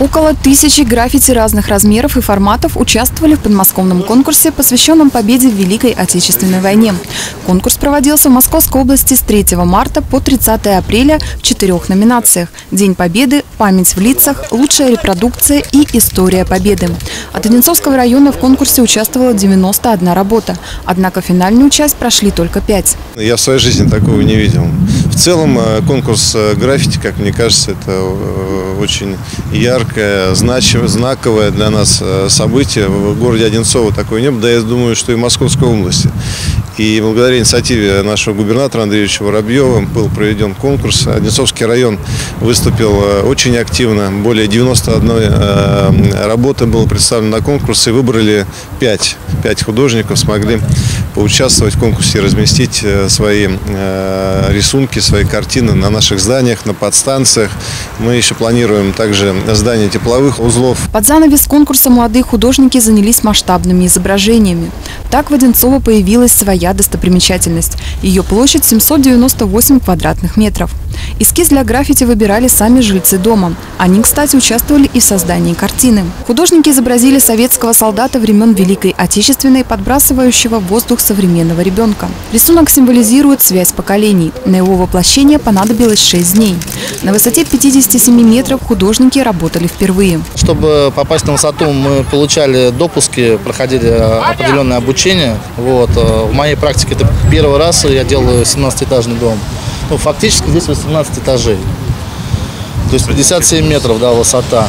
Около 1000 граффити разных размеров и форматов участвовали в подмосковном конкурсе, посвященном победе в Великой Отечественной войне. Конкурс проводился в Московской области с 3 марта по 30 апреля в 4 номинациях: День Победы, Память в лицах, Лучшая репродукция и История Победы. От Одинцовского района в конкурсе участвовала 91 работа, однако финальную часть прошли только 5. Я в своей жизни такого не видел. В целом конкурс граффити, как мне кажется, это очень яркое, знаковое для нас событие. В городе Одинцово такого не было, да, я думаю, что и в Московской области. И благодаря инициативе нашего губернатора Андрея Ильича Воробьева был проведен конкурс. Одинцовский район выступил очень активно. Более 91 работы было представлено на конкурс, и выбрали 5 художников, смогли поучаствовать в конкурсе и разместить свои рисунки, свои картины на наших зданиях, на подстанциях. Мы еще планируем также здание тепловых узлов. Под занавес конкурса молодые художники занялись масштабными изображениями. Так в Одинцово появилась своя достопримечательность. Ее площадь 798 квадратных метров. Эскиз для граффити выбирали сами жильцы дома. Они, кстати, участвовали и в создании картины. Художники изобразили советского солдата времен Великой Отечественной, подбрасывающего в воздух современного ребенка. Рисунок символизирует связь поколений. На его воплощение понадобилось 6 дней. На высоте 57 метров художники работали впервые. Чтобы попасть на высоту, мы получали допуски, проходили определенное обучение. В моей практике это первый раз я делаю 17-этажный дом. Фактически здесь 18 этажей. То есть 57 метров, да, высота.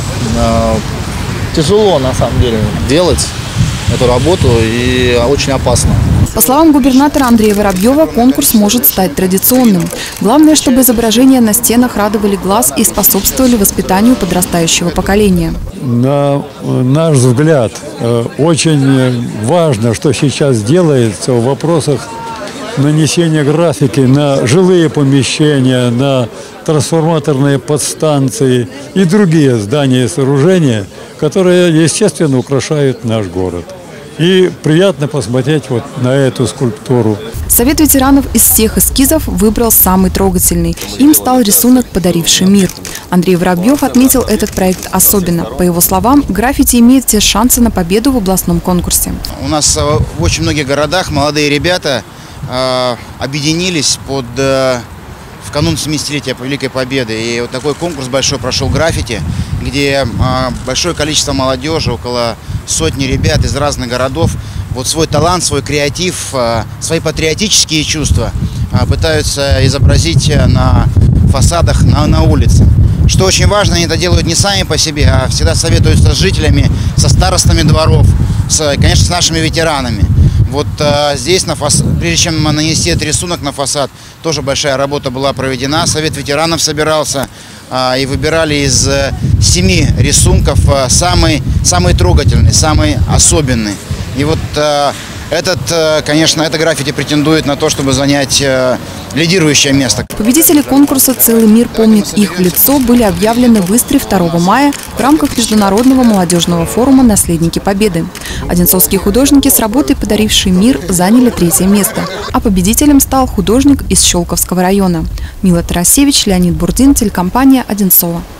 Тяжело на самом деле делать эту работу и очень опасно. По словам губернатора Андрея Воробьева, конкурс может стать традиционным. Главное, чтобы изображения на стенах радовали глаз и способствовали воспитанию подрастающего поколения. На наш взгляд, очень важно, что сейчас делается в вопросах нанесения графики на жилые помещения, на трансформаторные подстанции и другие здания и сооружения, которые, естественно, украшают наш город. И приятно посмотреть вот на эту скульптуру. Совет ветеранов из всех эскизов выбрал самый трогательный. Им стал рисунок, подаривший мир. Андрей Воробьев отметил этот проект особенно. По его словам, граффити имеет все шансы на победу в областном конкурсе. У нас в очень многих городах молодые ребята объединились в канун 70-летия Великой Победы. И вот такой конкурс большой прошел граффити, где большое количество молодежи, около сотни ребят из разных городов, вот свой талант, свой креатив, свои патриотические чувства пытаются изобразить на фасадах, на улице. Что очень важно, они это делают не сами по себе, а всегда советуются с жителями, со старостами дворов, конечно, с нашими ветеранами. Вот здесь, прежде чем нанести этот рисунок на фасад, тоже большая работа была проведена. Совет ветеранов собирался и выбирали из 7 рисунков самый трогательный, самый особенный. И вот конечно, это граффити претендует на то, чтобы занять лидирующее место. Победители конкурса «Целый мир помнит их в лицо» были объявлены в Истре 2 мая в рамках Международного молодежного форума «Наследники Победы». Одинцовские художники с работой, подарившей мир, заняли 3-е место, а победителем стал художник из Щелковского района. Мила Тарасевич, Леонид Бурдин, телекомпания «Одинцово».